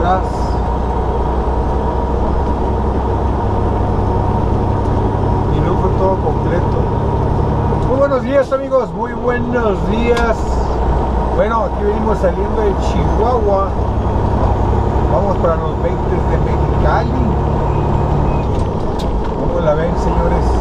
atrás. Y no fue todo completo. Muy buenos días, amigos, muy buenos días. Bueno, aquí venimos saliendo de Chihuahua. Vamos para los 20 de Mexicali. ¿Cómo la ven, señores?